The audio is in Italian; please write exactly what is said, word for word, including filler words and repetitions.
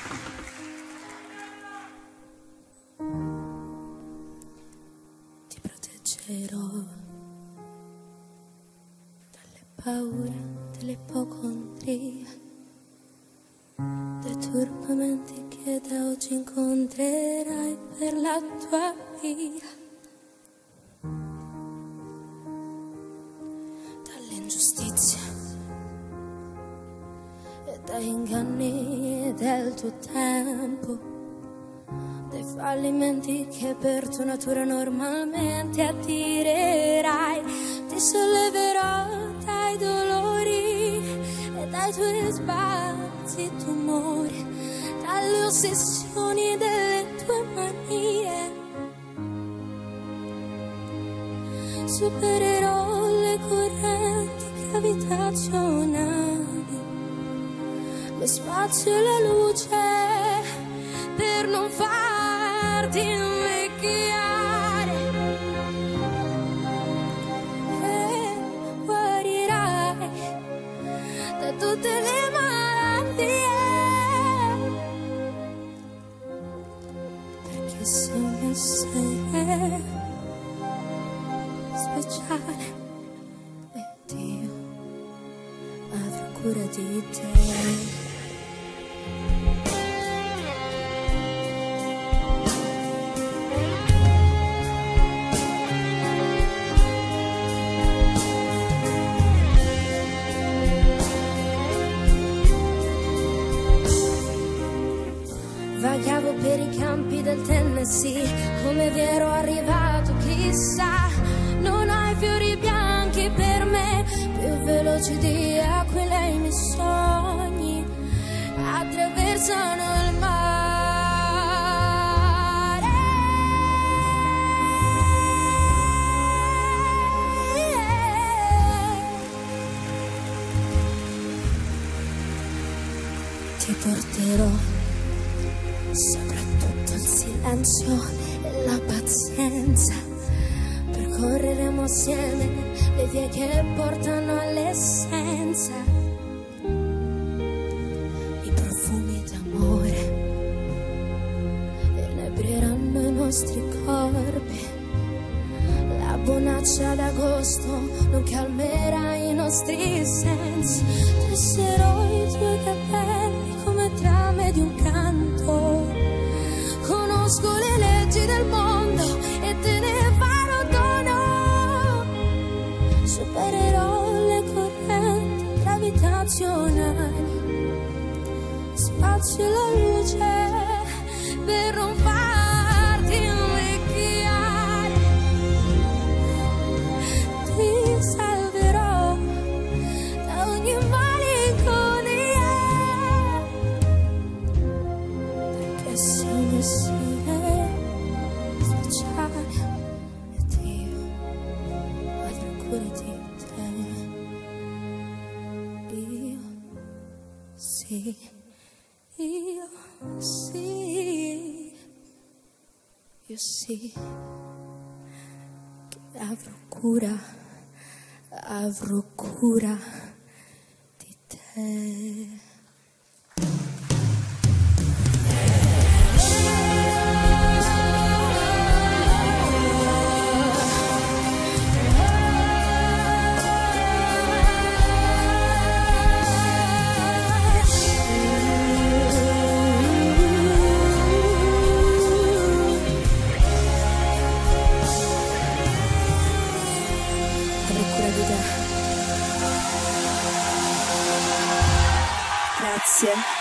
Ti proteggerò dalle paure, dell'ipocondria, dai turbamenti che da oggi incontrerai per la tua via, dall'ingiustizia e dai inganni del tuo tempo, dai fallimenti che per tua natura normalmente attirerai. Ti solleverò dai dolori e dai tuoi sbalzi, tumori, dalle ossessioni delle tue manie. Supererò le correnti gravitazionali, lo spazio e la luce, per non farti invecchiare, e guarirai da tutte le malattie, perché sei un essere speciale e Dio avrà cura di te. Vagavo per i campi del Tennessee, come vi ero arrivato chissà. Non hai fiori bianchi per me, più veloci di aquile i miei sogni attraversano il mare. Ti porterò soprattutto il silenzio e la pazienza. Percorreremo assieme le vie che portano all'essenza. I profumi d'amore inebrieranno i nostri corpi. La bonaccia d'agosto non calmerà i nostri sensi. Tesserò i tuoi capelli come trame di un canto. Conosco le leggi del mondo e te ne farò dono. Supererò le correnti gravitazionali, spazio e la luce, per non farti invecchiare. Ti salverò da ogni malinconia, perché sei un essere speciale e Dio avrà cura di te. Io sì, io sì, io sì, che avrò cura, avrò cura di te. Grazie.